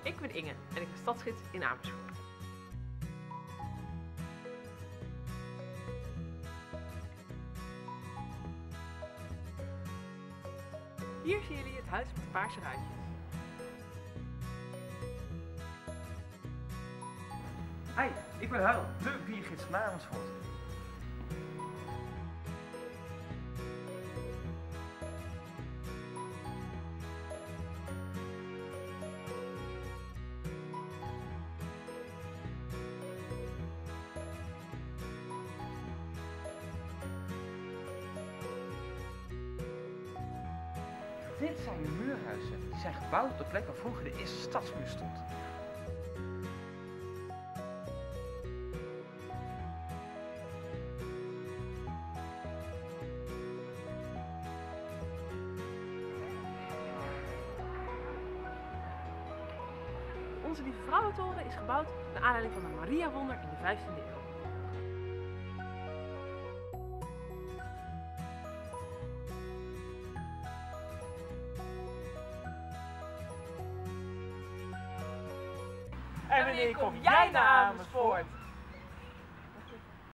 Ik ben Inge en ik ben stadsgids in Amersfoort. Hier zien jullie het huis met de paarse ruitjes. Hi, ik ben Harold, de biergids van Amersfoort. Dit zijn de muurhuizen. Die zijn gebouwd op de plek waar vroeger de eerste stadsmuur stond. Onze Lieve Vrouwentoren is gebouwd naar aanleiding van een Mariawonder in de 15e eeuw. En wanneer kom jij naar Amersfoort?